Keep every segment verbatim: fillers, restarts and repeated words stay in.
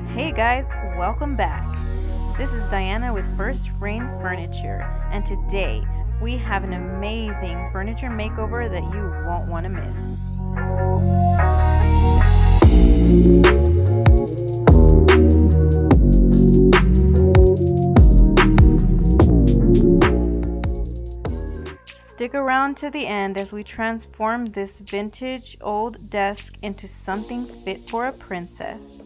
Hey guys, welcome back. This is Diana with First Rain Furniture, and today we have an amazing furniture makeover that you won't want to miss. Stick around to the end as we transform this vintage old desk into something fit for a princess.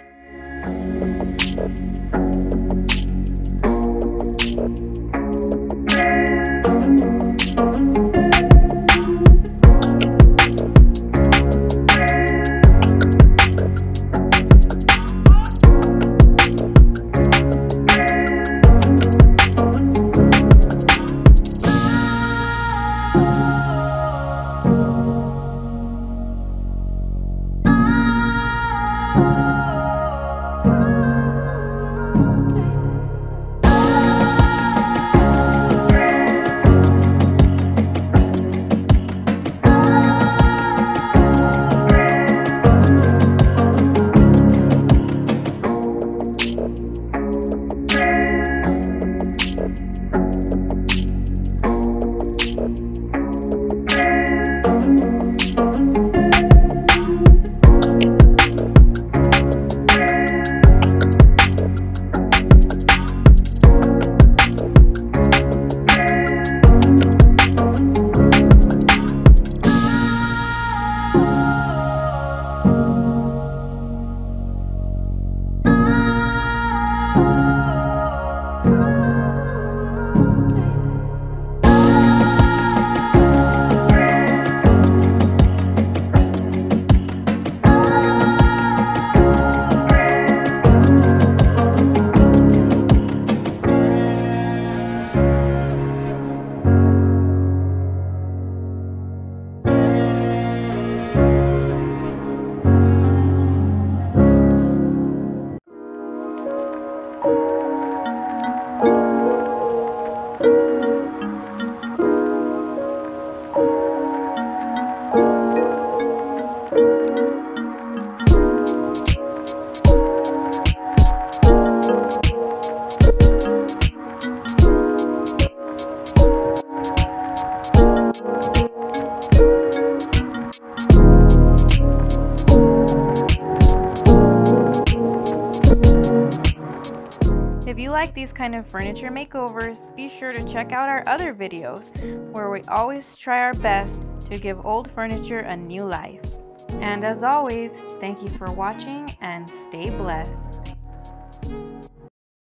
If you like these kind of furniture makeovers, be sure to check out our other videos where we always try our best to give old furniture a new life. And as always, thank you for watching and stay blessed.